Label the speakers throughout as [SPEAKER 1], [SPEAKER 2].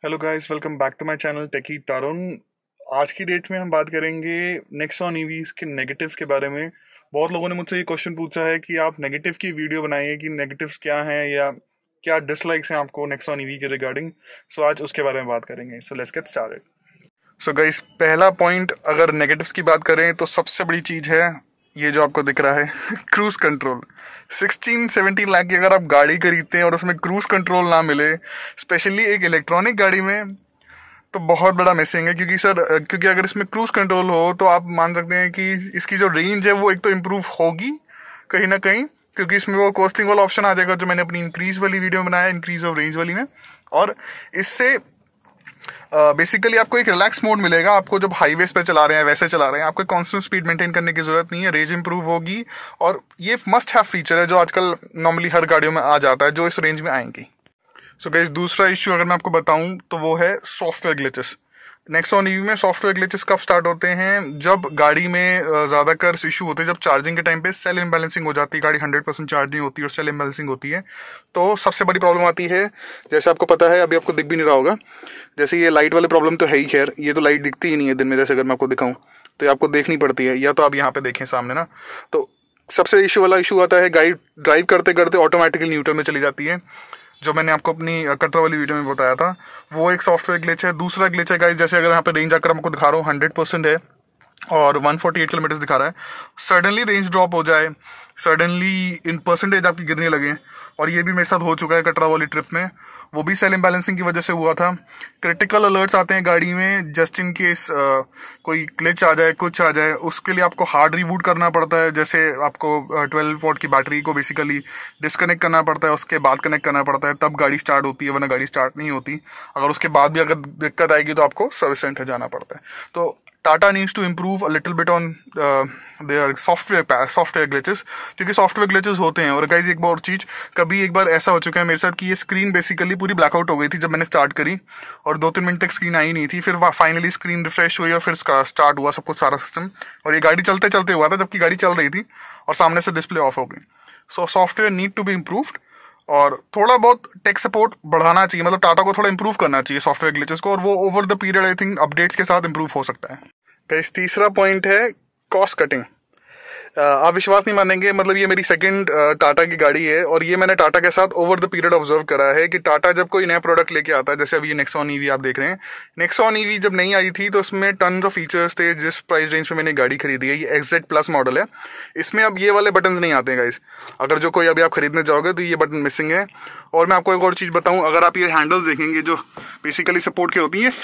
[SPEAKER 1] Hello guys, welcome back to my channel techy Tarun. आज की date में हम बात करेंगे नेक्सॉन ईवीज के नेगेटिव्स के बारे में। बहुत लोगों ने मुझसे ये क्वेश्चन पूछा है कि आप नेगेटिव की वीडियो बनाइए कि नेगेटिव्स क्या हैं या क्या डिसलाइक्स हैं आपको नेक्सॉन ईवी के रिगार्डिंग। सो आज उसके बारे में बात करेंगे। So let's get started. So guys, पहला पॉइंट अगर नेगेटिव्स की बात करें तो सबसे बड़ी चीज़ है ये जो आपको दिख रहा है क्रूज कंट्रोल। 16-17 लाख की अगर आप गाड़ी खरीदते हैं और उसमें क्रूज कंट्रोल ना मिले, स्पेशली एक इलेक्ट्रॉनिक गाड़ी में, तो बहुत बड़ा मिसिंग है। क्योंकि अगर इसमें क्रूज कंट्रोल हो तो आप मान सकते हैं कि इसकी जो रेंज है वो एक तो इम्प्रूव होगी कहीं ना कहीं, क्योंकि इसमें वो कोस्टिंग वाला ऑप्शन आ जाएगा जो मैंने अपनी इंक्रीज वाली वीडियो में बनाया, इंक्रीज ऑफ रेंज वाली में। और इससे बेसिकली आपको एक रिलैक्स मोड मिलेगा। आपको जब हाईवेज पे चला रहे हैं वैसे चला रहे हैं, आपको कांस्टेंट स्पीड मेंटेन करने की जरूरत नहीं है, रेंज इंप्रूव होगी। और ये मस्ट हैव फीचर है जो आजकल नॉर्मली हर गाड़ियों में आ जाता है जो इस रेंज में आएंगी। सो गाइस, दूसरा इश्यू अगर मैं आपको बताऊं तो वो है सॉफ्टवेयर ग्लिचेस। नेक्सॉन ईवी में सॉफ्टवेयर ग्लिचेस कब स्टार्ट होते हैं? जब गाड़ी में ज़्यादातर इशू होते हैं जब चार्जिंग के टाइम पे सेल इम्बैलेंसिंग हो जाती है, गाड़ी 100% चार्ज नहीं होती और सेल इम्बैलेंसिंग होती है, तो सबसे बड़ी प्रॉब्लम आती है। जैसे आपको पता है, अभी आपको दिख भी नहीं रहा होगा, जैसे ये लाइट वाली प्रॉब्लम तो है ही। खैर, ये तो लाइट दिखती ही नहीं है दिन में, जैसे अगर मैं आपको दिखाऊं तो ये आपको देखनी पड़ती है, या तो आप यहाँ पे देखें सामने ना। तो सबसे इशू आता है गाड़ी ड्राइव करते करते ऑटोमेटिकली न्यूट्रल में चली जाती है, जो मैंने आपको अपनी कटरा वाली वीडियो में बताया था। वो एक सॉफ्टवेयर ग्लिच है। दूसरा ग्लिच है गाइस, जैसे अगर यहाँ पे रेंज आकर आपको दिखा रहा हूँ 100% है और 148 किलोमीटर दिखा रहा है, सडनली रेंज ड्रॉप हो जाए, सडनली इन परसेंटेज आपकी गिरने लगे। और ये भी मेरे साथ हो चुका है कटरा वाली ट्रिप में, वो भी सेल इम्बैलेंसिंग की वजह से हुआ था। क्रिटिकल अलर्ट्स आते हैं गाड़ी में जस्ट इन केस कोई ग्लिच आ जाए, कुछ आ जाए, उसके लिए आपको हार्ड रिबूट करना पड़ता है। जैसे आपको 12 वॉट की बैटरी को बेसिकली डिस्कनेक्ट करना पड़ता है, उसके बाद कनेक्ट करना पड़ता है, तब गाड़ी स्टार्ट होती है, वरना गाड़ी स्टार्ट नहीं होती। अगर उसके बाद भी अगर दिक्कत आएगी तो आपको सर्विस सेंटर जाना पड़ता है। तो Tata needs to improve a little bit on their software glitches, क्योंकि सॉफ्टवेयर ग्लिचेस होते हैं। और गाइज, एक एक बार ऐसा हो चुका है मेरे साथ कि ये स्क्रीन बेसिकली पूरी ब्लैकआउट हो गई थी जब मैंने स्टार्ट करी, और 2-3 मिनट तक स्क्रीन आई नहीं थी। फिर फाइनली स्क्रीन रिफ्रेश हुई और फिर स्टार्ट हुआ सब कुछ, सारा सिस्टम। और ये गाड़ी चलते चलते हुआ था, जबकि गाड़ी चल रही थी और सामने से डिस्प्ले ऑफ हो गई। So software need to be improved और थोड़ा बहुत टेक सपोर्ट बढ़ाना चाहिए, मतलब टाटा को थोड़ा इंप्रूव करना चाहिए सॉफ्टवेयर ग्लिचेस को, और वो over the period I think updates के साथ इंप्रूव हो सकता है। गाइस, तीसरा पॉइंट है कॉस्ट कटिंग। आप विश्वास नहीं मानेंगे, मतलब ये मेरी सेकंड टाटा की गाड़ी है और ये मैंने टाटा के साथ ओवर द पीरियड ऑब्जर्व करा है कि टाटा जब कोई नया प्रोडक्ट लेके आता है, जैसे अभी ये नेक्सॉन ईवी आप देख रहे हैं। नेक्सॉन ईवी जब नहीं आई थी तो उसमें टन्स ऑफ फीचर्स थे। जिस प्राइस रेंज में मैंने गाड़ी खरीदी है, ये XZ+ मॉडल है, इसमें अब ये वाले बटन नहीं आते हैं गाइस। अगर जो कोई अभी आप खरीदने जाओगे तो ये बटन मिसिंग है। और मैं आपको एक और चीज़ बताऊँ, अगर आप ये हैंडल्स देखेंगे जो बेसिकली सपोर्ट के होती हैं, ये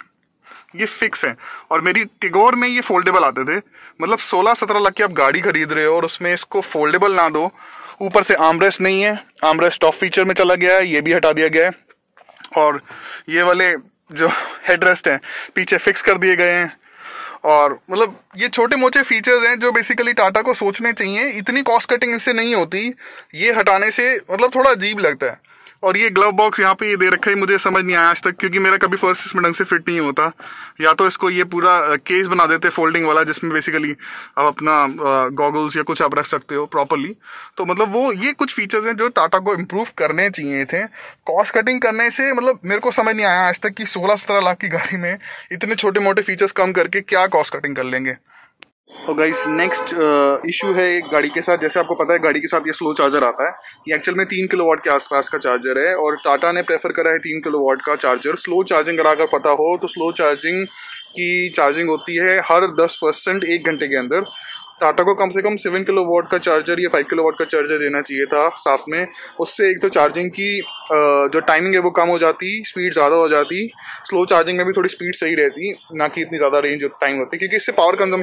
[SPEAKER 1] फिक्स है। और मेरी टिगोर में ये फोल्डेबल आते थे। मतलब 16-17 लाख की आप गाड़ी खरीद रहे हो और उसमें इसको फोल्डेबल ना दो, ऊपर से आर्मरेस्ट नहीं है, आर्मरेस्ट टॉप फीचर में चला गया है, ये भी हटा दिया गया है। और ये वाले जो हेडरेस्ट हैं पीछे फिक्स कर दिए गए हैं। और मतलब ये छोटे मोटे फीचर्स हैं जो बेसिकली टाटा को सोचने चाहिए। इतनी कॉस्ट कटिंग इससे नहीं होती, ये हटाने से मतलब थोड़ा अजीब लगता है। और ये ग्लव बॉक्स यहाँ पे ये दे रखा है, मुझे समझ नहीं आया आज तक, क्योंकि मेरा कभी फर्स्ट इसमें ढंग से फिट नहीं होता। या तो इसको ये पूरा केस बना देते फोल्डिंग वाला, जिसमें बेसिकली आप अपना गॉगल्स या कुछ आप रख सकते हो प्रॉपरली। तो मतलब वो ये कुछ फीचर्स हैं जो टाटा को इम्प्रूव करने चाहिए थे। कॉस्ट कटिंग करने से मतलब मेरे को समझ नहीं आया आज तक कि 16-17 लाख की गाड़ी में इतने छोटे मोटे फीचर्स कम करके क्या कॉस्ट कटिंग कर लेंगे। तो गाइस, नेक्स्ट इशू है एक गाड़ी के साथ। जैसे आपको पता है गाड़ी के साथ ये स्लो चार्जर आता है। ये एक्चुअल में 3 किलोवाट के आसपास का चार्जर है और टाटा ने प्रेफर करा है 3 किलोवाट का चार्जर। स्लो चार्जिंग अगर पता हो तो स्लो चार्जिंग की चार्जिंग होती है हर 10% 1 घंटे के अंदर। टाटा को कम से कम 7 किलोवाट का चार्जर या 5 किलोवाट का चार्जर देना चाहिए था साथ में। उससे एक तो चार्जिंग की जो टाइमिंग है वो कम हो जाती, स्पीड ज़्यादा हो जाती। स्लो चार्जिंग में भी थोड़ी स्पीड सही रहती, ना कि इतनी ज़्यादा रेंज टाइम होती, क्योंकि इससे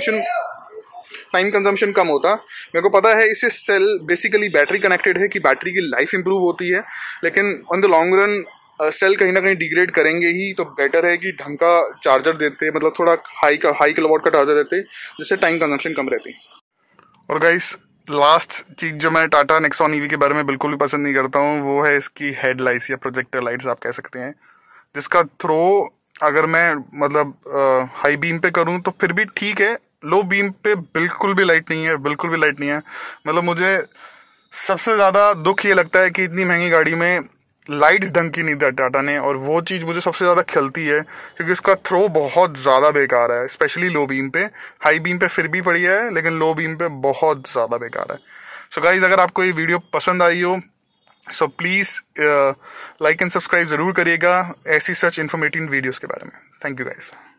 [SPEAKER 1] टाइम कंजम्पशन कम होता। मेरे को पता है इससे सेल बेसिकली बैटरी कनेक्टेड है कि बैटरी की लाइफ इंप्रूव होती है, लेकिन on the long run cell कहीं ना कहीं डिग्रेड करेंगे ही। तो बेटर है कि ढंग का चार्जर देते, मतलब थोड़ा हाई किलोवाट का चार्जर देते, जिससे टाइम कंजम्पशन कम रहती। और गाइस, लास्ट चीज़ जो मैं टाटा नेक्सॉन ईवी के बारे में बिल्कुल भी पसंद नहीं करता हूँ वो है इसकी हेडलाइट्स या प्रोजेक्टर लाइट्स आप कह सकते हैं, जिसका थ्रो अगर मैं मतलब हाई बीम पे करूँ तो फिर भी ठीक है, लो बीम पे बिल्कुल भी लाइट नहीं है, बिल्कुल भी लाइट नहीं है। मतलब मुझे सबसे ज़्यादा दुख ये लगता है कि इतनी महंगी गाड़ी में लाइट्स ढंग की नहीं दी टाटा ने, और वो चीज़ मुझे सबसे ज़्यादा खलती है क्योंकि उसका थ्रो बहुत ज़्यादा बेकार है, स्पेशली लो बीम पे। हाई बीम पे फिर भी बढ़िया है, लेकिन लो बीम पे बहुत ज़्यादा बेकार है। सो गाइज, अगर आपको ये वीडियो पसंद आई हो so please like and subscribe ज़रूर करिएगा ऐसी सच इन्फॉर्मेटिव वीडियोज़ के बारे में। Thank you guys.